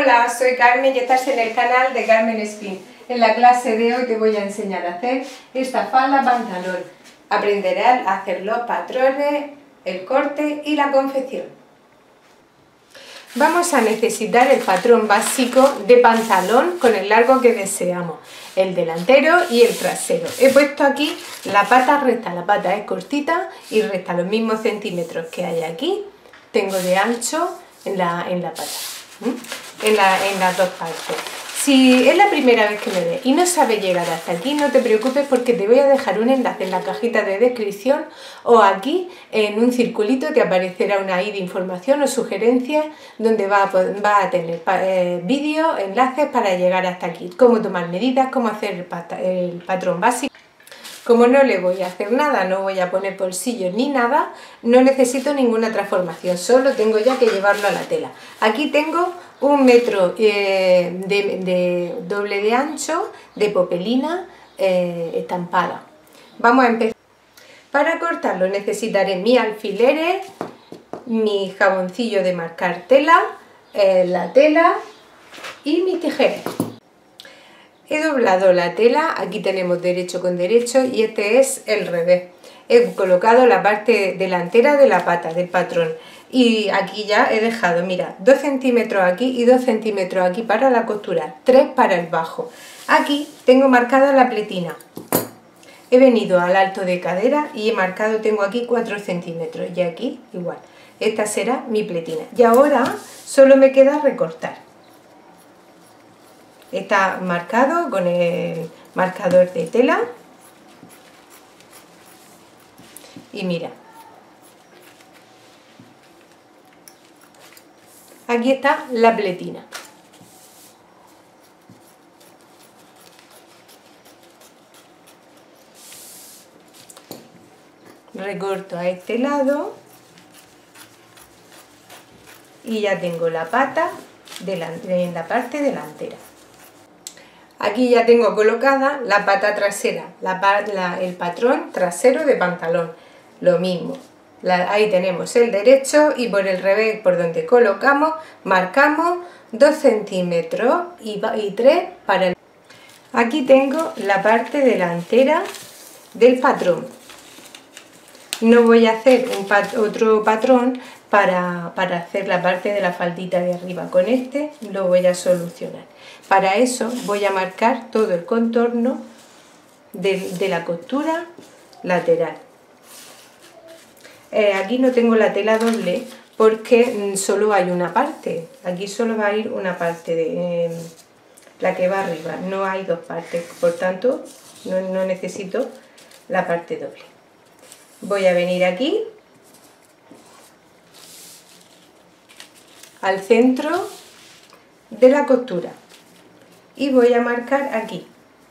Hola, soy Carmen y estás en el canal de Carmen Spin. En la clase de hoy te voy a enseñar a hacer esta falda pantalón. Aprenderás a hacer los patrones, el corte y la confección. Vamos a necesitar el patrón básico de pantalón con el largo que deseamos, el delantero y el trasero. He puesto aquí la pata recta, la pata es cortita y recta, los mismos centímetros que hay aquí, tengo de ancho en la pata. En las dos partes. Si es la primera vez que me ves y no sabes llegar hasta aquí, no te preocupes porque te voy a dejar un enlace en la cajita de descripción o aquí en un circulito te aparecerá una I de información o sugerencias donde vas a tener vídeos, enlaces para llegar hasta aquí, cómo tomar medidas, cómo hacer el patrón básico. Como no le voy a hacer nada, no voy a poner bolsillos ni nada, no necesito ninguna transformación, solo tengo ya que llevarlo a la tela. Aquí tengo 1 metro de doble de ancho de popelina estampada. Vamos a empezar. Para cortarlo necesitaré mis alfileres, mi jaboncillo de marcar tela, la tela y mis tijeras. He doblado la tela, aquí tenemos derecho con derecho y este es el revés. He colocado la parte delantera de la pata del patrón y aquí ya he dejado, mira, 2 centímetros aquí y 2 centímetros aquí para la costura, 3 para el bajo. Aquí tengo marcada la pletina. He venido al alto de cadera y he marcado, tengo aquí 4 centímetros y aquí igual. Esta será mi pletina y ahora solo me queda recortar. Está marcado con el marcador de tela y mira, aquí está la pletina. Recorto a este lado y ya tengo la pata en la parte delantera. Aquí ya tengo colocada la pata trasera, el patrón trasero de pantalón, lo mismo. Ahí tenemos el derecho y por el revés, por donde colocamos, marcamos 2 centímetros y 3 para el... Aquí tengo la parte delantera del patrón. No voy a hacer otro patrón para hacer la parte de la faldita de arriba. Con este lo voy a solucionar. Para eso voy a marcar todo el contorno de la costura lateral. Aquí no tengo la tela doble porque solo hay una parte. Aquí solo va a ir una parte de la que va arriba. No hay dos partes, por tanto no necesito la parte doble. Voy a venir aquí al centro de la costura y voy a marcar aquí.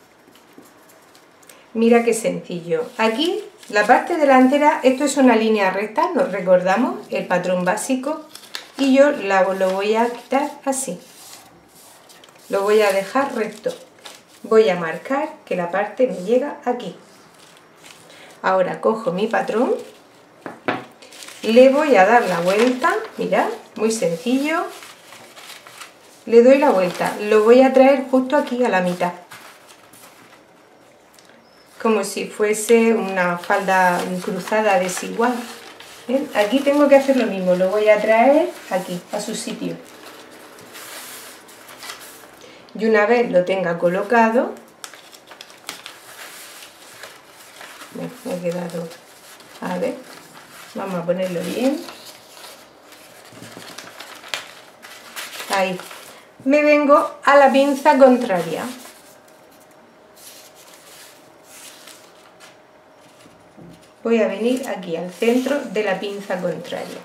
Mira qué sencillo. Aquí la parte delantera, esto es una línea recta, nos recordamos el patrón básico y yo lo voy a quitar así. Lo voy a dejar recto. Voy a marcar que la parte me llega aquí. Ahora cojo mi patrón, le voy a dar la vuelta, mirad, muy sencillo, le doy la vuelta, lo voy a traer justo aquí a la mitad, como si fuese una falda cruzada desigual. ¿Ven? Aquí tengo que hacer lo mismo, lo voy a traer aquí, a su sitio. Y una vez lo tenga colocado, me ha quedado, a ver, vamos a ponerlo bien, ahí, me vengo a la pinza contraria, voy a venir aquí al centro de la pinza contraria.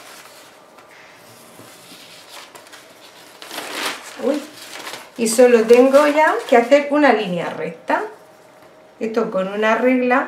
Uy. Y solo tengo ya que hacer una línea recta, esto con una regla.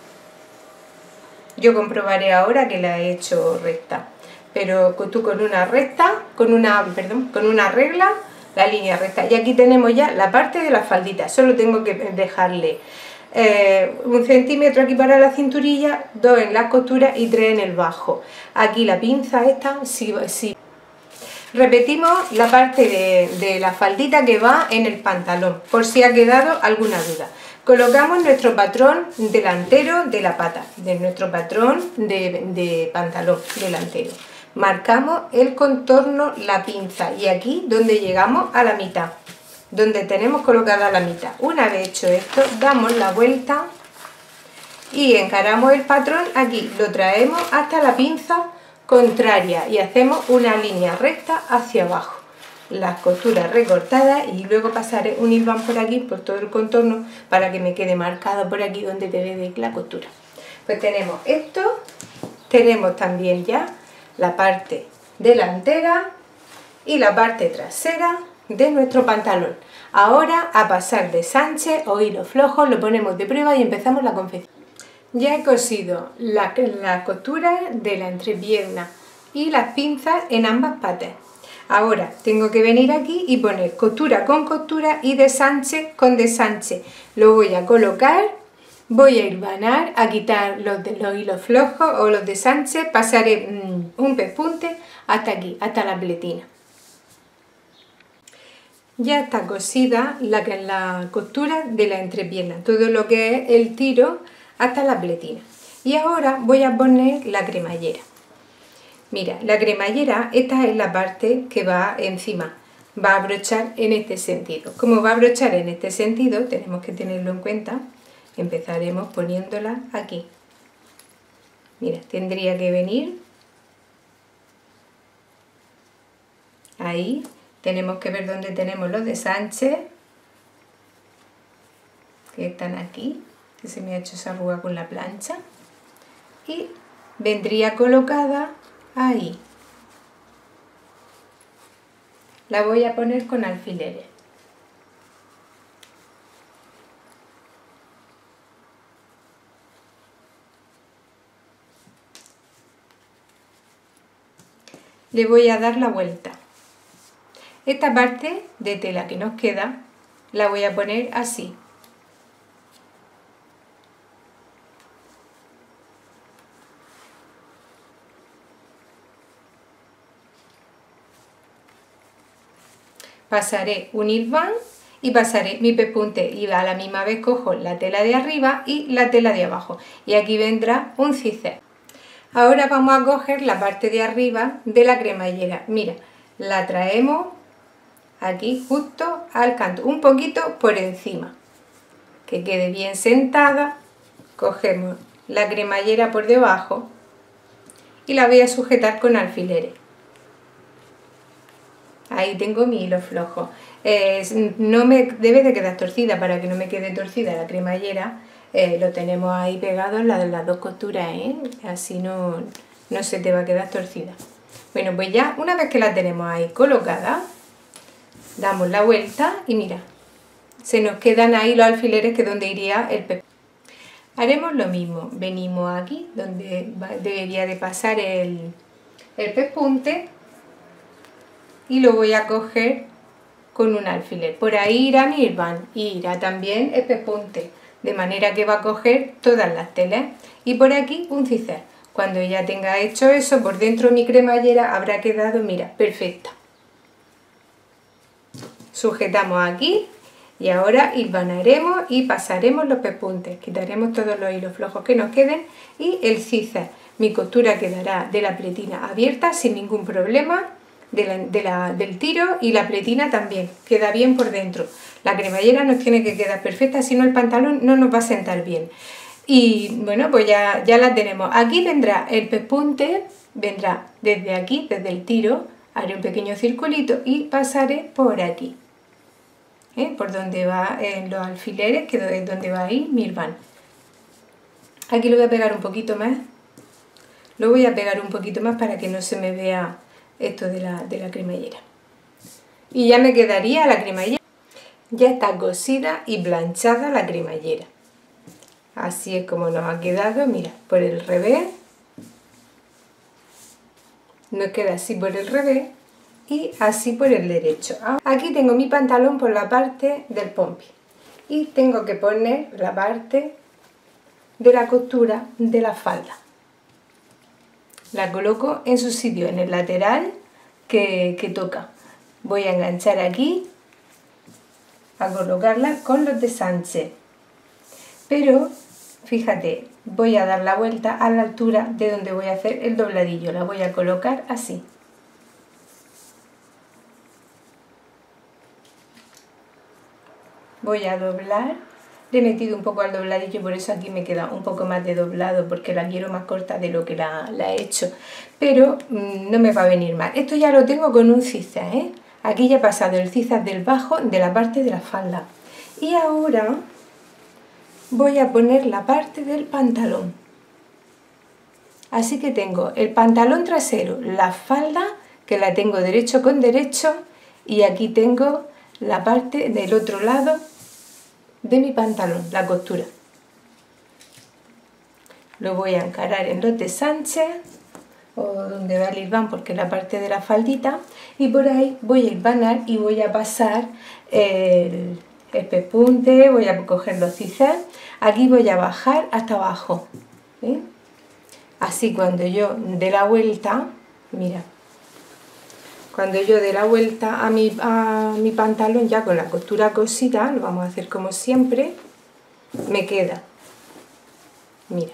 Yo comprobaré ahora que la he hecho recta, pero tú con una recta, con una regla, la línea recta. Y aquí tenemos ya la parte de la faldita, solo tengo que dejarle 1 centímetro aquí para la cinturilla, 2 en las costuras y 3 en el bajo. Aquí la pinza esta, sí. Repetimos la parte de la faldita que va en el pantalón, por si ha quedado alguna duda. Colocamos nuestro patrón delantero de la pata, de nuestro patrón de pantalón delantero. Marcamos el contorno, la pinza, y aquí donde llegamos a la mitad, donde tenemos colocada la mitad. Una vez hecho esto, damos la vuelta y encaramos el patrón aquí, lo traemos hasta la pinza contraria y hacemos una línea recta hacia abajo, las costuras recortadas, y luego pasaré un hilván por aquí, por todo el contorno, para que me quede marcado por aquí donde debe de ir la costura. Pues tenemos esto, tenemos también ya la parte delantera y la parte trasera de nuestro pantalón. Ahora a pasar de Sánchez o hilo flojo, lo ponemos de prueba y empezamos la confección. Ya he cosido la costura de la entrepierna y las pinzas en ambas patas. Ahora tengo que venir aquí y poner costura con costura y desanche con desanche. Lo voy a colocar, voy a hilvanar, a quitar los hilos flojos o los desanches, pasaré un pespunte hasta aquí, hasta la pletina. Ya está cosida la costura de la entrepierna, todo lo que es el tiro hasta la pletina. Y ahora voy a poner la cremallera. Mira, la cremallera, esta es la parte que va encima, va a brochar en este sentido. Como va a brochar en este sentido, tenemos que tenerlo en cuenta. Empezaremos poniéndola aquí. Mira, tendría que venir ahí. Tenemos que ver dónde tenemos los desanches, que están aquí, que se me ha hecho esa arruga con la plancha, y vendría colocada ahí. La voy a poner con alfileres. Le voy a dar la vuelta. Esta parte de tela que nos queda la voy a poner así. Pasaré un hilván y pasaré mi pespunte y a la misma vez cojo la tela de arriba y la tela de abajo, y aquí vendrá un zigzag. Ahora vamos a coger la parte de arriba de la cremallera. Mira, la traemos aquí justo al canto, un poquito por encima, que quede bien sentada. Cogemos la cremallera por debajo y la voy a sujetar con alfileres. Ahí tengo mi hilo flojo. No me debe de quedar torcida. Para que no me quede torcida la cremallera, lo tenemos ahí pegado en las dos costuras, así no se te va a quedar torcida. Bueno, pues ya una vez que la tenemos ahí colocada, damos la vuelta y mira, se nos quedan ahí los alfileres, que es donde iría el pespunte. Haremos lo mismo, venimos aquí donde debería de pasar el pespunte y lo voy a coger con un alfiler. Por ahí irá mi hilván y irá también el pespunte, de manera que va a coger todas las telas, y por aquí un zigzag. Cuando ya tenga hecho eso, por dentro mi cremallera habrá quedado, mira, perfecta. Sujetamos aquí y ahora hilvanaremos y pasaremos los pespuntes, quitaremos todos los hilos flojos que nos queden y el zigzag. Mi costura quedará de la pletina abierta sin ningún problema, del tiro, y la pletina también queda bien por dentro. La cremallera nos tiene que quedar perfecta, si no el pantalón no nos va a sentar bien. Y bueno, pues ya la tenemos. Aquí vendrá el pespunte, vendrá desde aquí, desde el tiro, haré un pequeño circulito y pasaré por aquí, por donde va los alfileres, que es donde va ahí mi hilván. Aquí lo voy a pegar un poquito más, lo voy a pegar un poquito más para que no se me vea esto de la cremallera. Y ya me quedaría la cremallera. Ya está cosida y planchada la cremallera. Así es como nos ha quedado, mira, por el revés. Nos queda así por el revés y así por el derecho. Aquí tengo mi pantalón por la parte del pompi y tengo que poner la parte de la costura de la falda. La coloco en su sitio, en el lateral que toca. Voy a enganchar aquí, a colocarla con los de Sánchez. Pero, fíjate, voy a dar la vuelta a la altura de donde voy a hacer el dobladillo. La voy a colocar así. Voy a doblar. Le he metido un poco al dobladillo, por eso aquí me queda un poco más de doblado, porque la quiero más corta de lo que la he hecho. Pero no me va a venir mal. Esto ya lo tengo con un zigzag, ¿eh? Aquí ya he pasado el zigzag del bajo de la parte de la falda. Y ahora voy a poner la parte del pantalón. Así que tengo el pantalón trasero, la falda, que la tengo derecho con derecho, y aquí tengo la parte del otro lado de mi pantalón, la costura. Lo voy a encarar en los de Sánchez, o donde va el hilván, porque es la parte de la faldita, y por ahí voy a hilvanar y voy a pasar el pespunte, voy a coger los zigzags, aquí voy a bajar hasta abajo, ¿eh? Así cuando yo dé la vuelta, mira, cuando yo dé la vuelta a mi pantalón ya con la costura cosida, lo vamos a hacer como siempre, me queda, mira,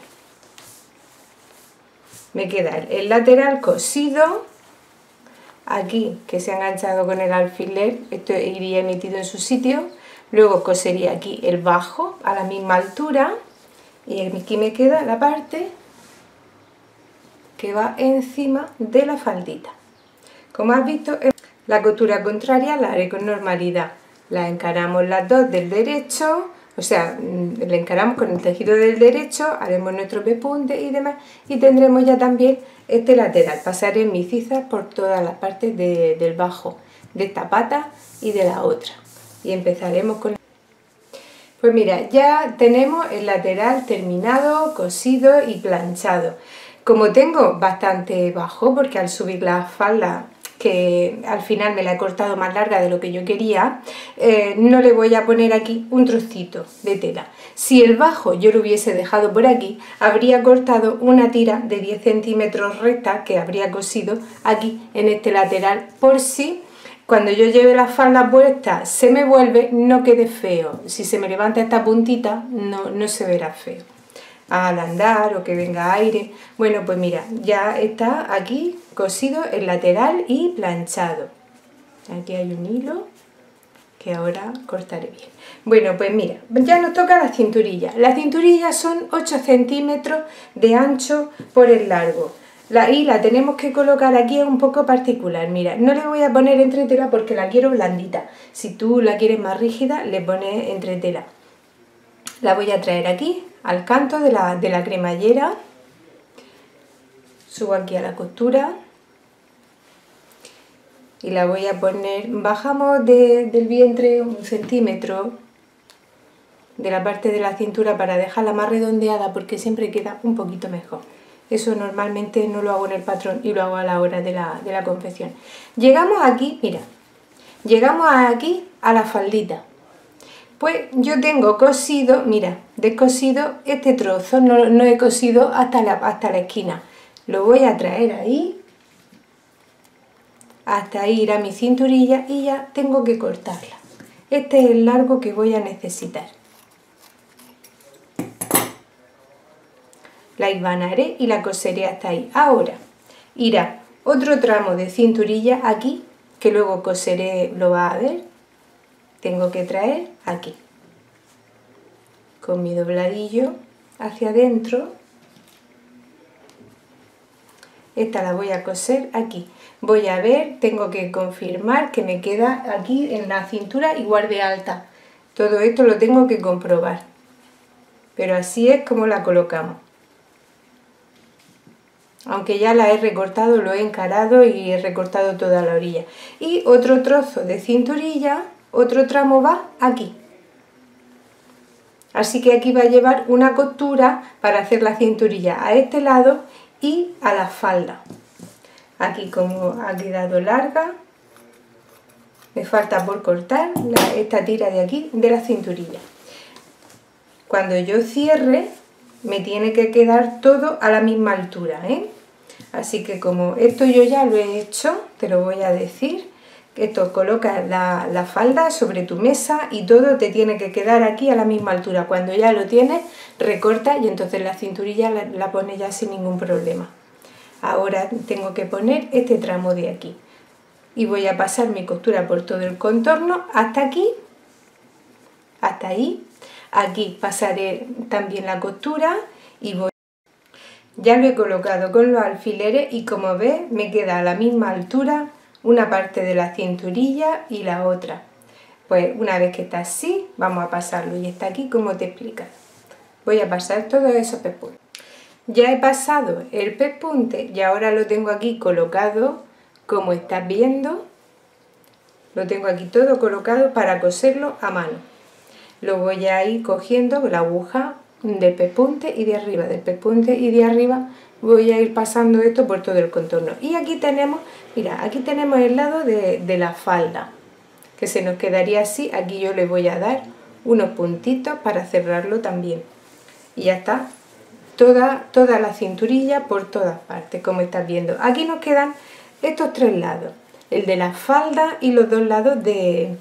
me queda el lateral cosido, aquí que se ha enganchado con el alfiler, esto iría metido en su sitio, luego cosería aquí el bajo a la misma altura y aquí me queda la parte que va encima de la faldita. Como has visto, la costura contraria la haré con normalidad. La encaramos las dos del derecho, o sea, la encaramos con el tejido del derecho, haremos nuestro pespunte y demás, y tendremos ya también este lateral. Pasaré mis zigzags por todas las partes del bajo, de esta pata y de la otra. Y empezaremos con... Pues mira, ya tenemos el lateral terminado, cosido y planchado. Como tengo bastante bajo, porque al subir la falda, que al final me la he cortado más larga de lo que yo quería, no le voy a poner aquí un trocito de tela. Si el bajo yo lo hubiese dejado por aquí, habría cortado una tira de 10 centímetros recta que habría cosido aquí en este lateral, por si cuando yo lleve la falda puesta se me vuelve, no quede feo. Si se me levanta esta puntita, no se verá feo al andar o que venga aire. Bueno, pues mira, ya está aquí cosido el lateral y planchado. Aquí hay un hilo que ahora cortaré bien. Bueno, pues mira, ya nos toca la cinturilla. Las cinturillas son 8 centímetros de ancho por el largo. Y la tenemos que colocar aquí un poco particular. Mira, no le voy a poner entretela porque la quiero blandita. Si tú la quieres más rígida, le pones entretela. La voy a traer aquí al canto de la cremallera, subo aquí a la costura y la voy a poner, bajamos del vientre 1 centímetro de la parte de la cintura para dejarla más redondeada, porque siempre queda un poquito mejor. Eso normalmente no lo hago en el patrón y lo hago a la hora de la confección. Llegamos aquí, mira, llegamos aquí a la faldita. Pues yo tengo cosido, mira, descosido este trozo, no he cosido hasta la esquina. Lo voy a traer ahí, hasta ir a mi cinturilla y ya tengo que cortarla. Este es el largo que voy a necesitar. La hilvanaré y la coseré hasta ahí. Ahora irá otro tramo de cinturilla aquí, que luego coseré, lo va a ver. Tengo que traer aquí, con mi dobladillo hacia adentro. Esta la voy a coser aquí. Voy a ver, tengo que confirmar que me queda aquí en la cintura igual de alta. Todo esto lo tengo que comprobar. Pero así es como la colocamos. Aunque ya la he recortado, lo he encarado y he recortado toda la orilla. Y otro trozo de cinturilla, otro tramo va aquí. Así que aquí va a llevar una costura para hacer la cinturilla a este lado y a la falda. Aquí, como ha quedado larga, me falta por cortar esta tira de aquí de la cinturilla. Cuando yo cierre, me tiene que quedar todo a la misma altura, ¿eh? Así que como esto yo ya lo he hecho, te lo voy a decir. Esto colocas la falda sobre tu mesa y todo te tiene que quedar aquí a la misma altura. Cuando ya lo tienes, recortas y entonces la cinturilla la pones ya sin ningún problema. Ahora tengo que poner este tramo de aquí. Y voy a pasar mi costura por todo el contorno hasta aquí, hasta ahí. Aquí pasaré también la costura y voy. Ya lo he colocado con los alfileres y como ves me queda a la misma altura una parte de la cinturilla y la otra. Pues una vez que está así, vamos a pasarlo y está aquí como te explica. Voy a pasar todos esos pespuntes. Ya he pasado el pespunte y ahora lo tengo aquí colocado como estás viendo. Lo tengo aquí todo colocado para coserlo a mano. Lo voy a ir cogiendo con la aguja del pespunte y de arriba, del pespunte y de arriba voy a ir pasando esto por todo el contorno. Y aquí tenemos, mira, aquí tenemos el lado de la falda, que se nos quedaría así. Aquí yo le voy a dar unos puntitos para cerrarlo también. Y ya está, toda la cinturilla por todas partes, como estás viendo. Aquí nos quedan estos tres lados, el de la falda y los dos lados de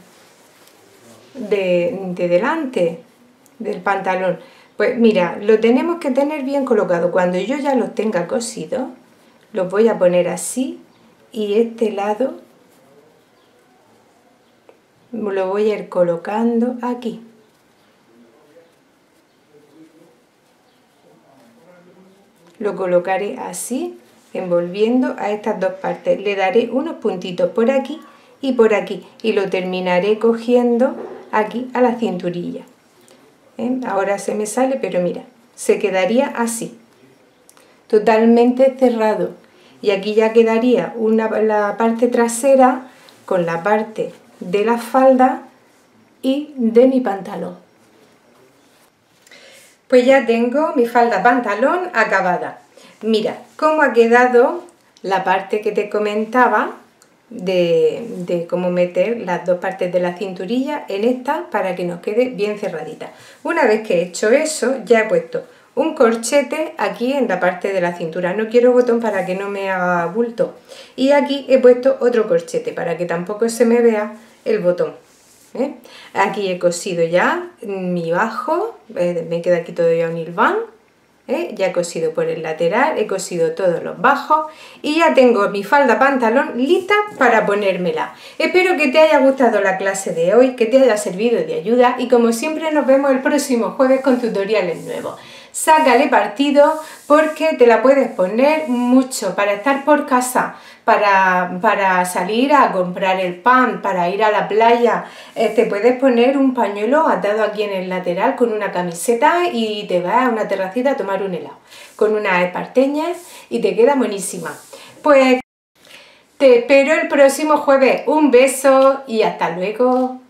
delante del pantalón. Pues mira, lo tenemos que tener bien colocado. Cuando yo ya los tenga cosidos, los voy a poner así y este lado lo voy a ir colocando aquí. Lo colocaré así, envolviendo a estas dos partes. Le daré unos puntitos por aquí y por aquí y lo terminaré cogiendo aquí a la cinturilla. Ahora se me sale, pero mira, se quedaría así, totalmente cerrado. Y aquí ya quedaría la parte trasera con la parte de la falda y de mi pantalón. Pues ya tengo mi falda pantalón acabada. Mira cómo ha quedado la parte que te comentaba de cómo meter las dos partes de la cinturilla en esta para que nos quede bien cerradita. Una vez que he hecho eso, ya he puesto un corchete aquí en la parte de la cintura. No quiero botón para que no me haga bulto. Y aquí he puesto otro corchete para que tampoco se me vea el botón. Aquí he cosido ya mi bajo, me queda aquí todavía un hilván. Ya he cosido por el lateral, he cosido todos los bajos y ya tengo mi falda pantalón lista para ponérmela. Espero que te haya gustado la clase de hoy, que te haya servido de ayuda y como siempre nos vemos el próximo jueves con tutoriales nuevos. Sácale partido porque te la puedes poner mucho para estar por casa, para salir a comprar el pan, para ir a la playa. Te puedes poner un pañuelo atado aquí en el lateral con una camiseta y te vas a una terracita a tomar un helado con unas esparteñas y te queda buenísima. Pues te espero el próximo jueves. Un beso y hasta luego.